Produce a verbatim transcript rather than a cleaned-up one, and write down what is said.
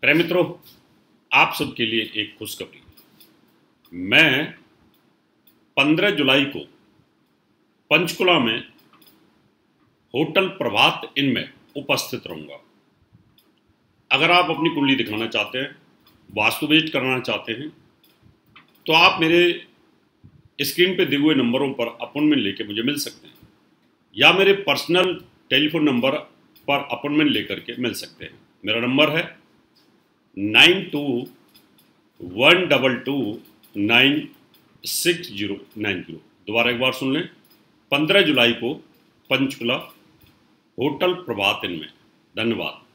प्रिय मित्रों, आप सबके लिए एक खुशखबरी। मैं पंद्रह जुलाई को पंचकुला में होटल प्रभात इन में उपस्थित रहूँगा। अगर आप अपनी कुंडली दिखाना चाहते हैं, वास्तु विजिट कराना चाहते हैं, तो आप मेरे स्क्रीन पे दिए हुए नंबरों पर अपॉइंटमेंट लेके मुझे मिल सकते हैं, या मेरे पर्सनल टेलीफोन नंबर पर अपॉइंटमेंट लेकर के मिल सकते हैं। मेरा नंबर है nine two one double two nine six zero nine zero. दोबारा एक बार सुन लें, पंद्रह जुलाई को पंचकुला होटल प्रभात इन में। धन्यवाद।